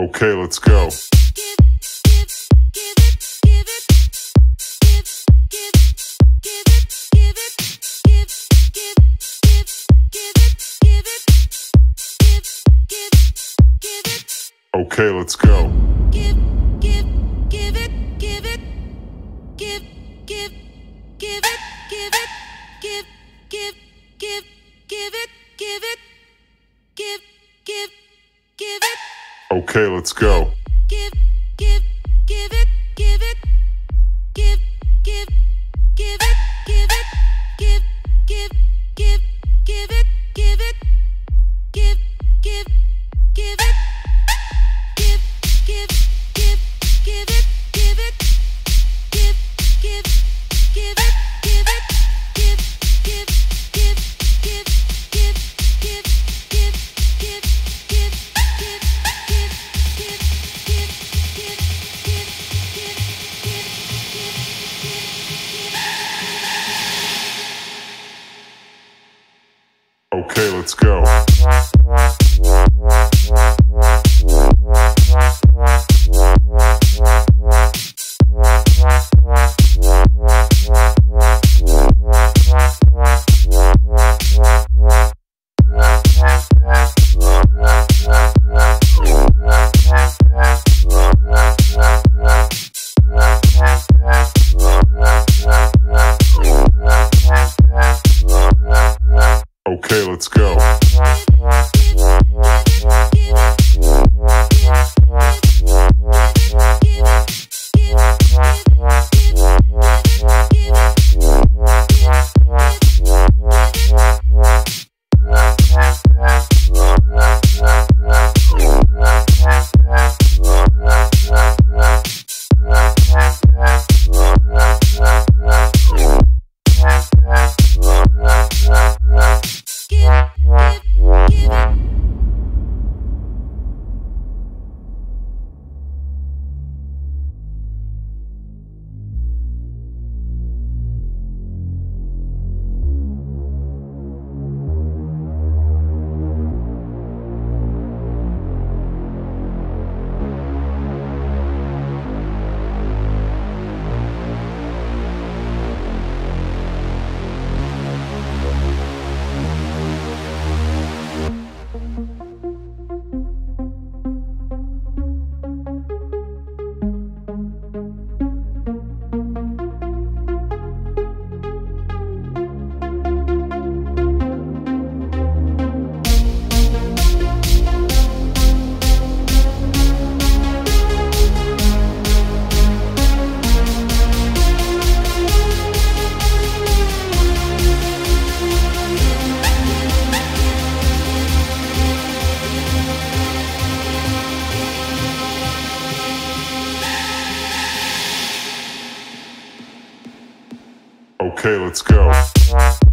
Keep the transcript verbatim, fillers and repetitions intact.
Okay, let's go. Okay, let's go. Give, give, give it, give it, give, give, give it, give it, give, give, give, give it, give it, give, give, give it. Okay, let's go. Give, give, give it, give it, give, give, give it, give it, give, give, give, give it, give it, give, give, give it. Give, give, give, give it, give it, give, give, give it, give it, give, give, give, give, give, give, give, give, give, give, give, give, give, give, give, give, Okay, let's go. Okay, let's go. Okay, let's go.